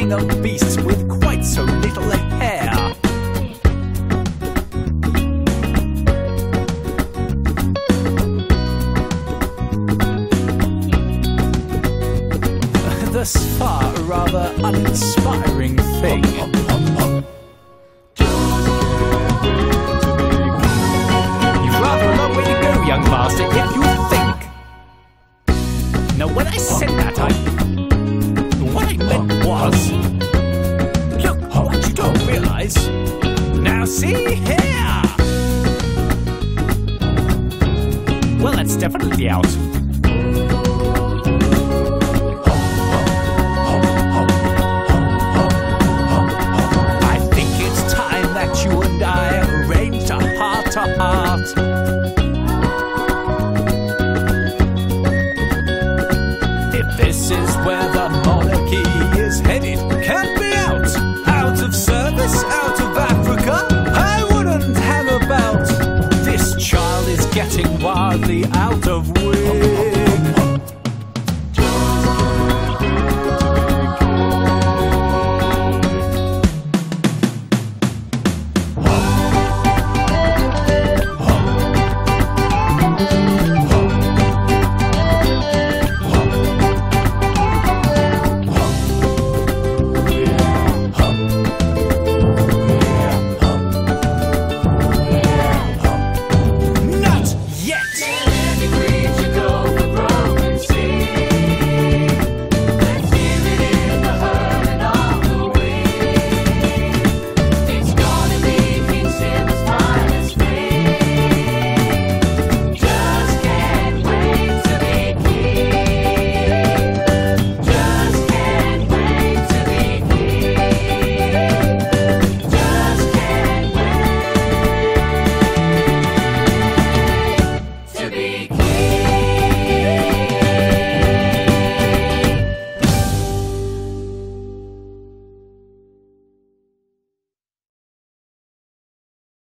king of beasts with quite so little hair. Thus far, a rather uninspiring thing. You've rather a long way to go, young master, if you think. Now, when I said that, what I meant was, look, what you don't realize. Now, see here. Well, that's definitely out. If this is where the monarchy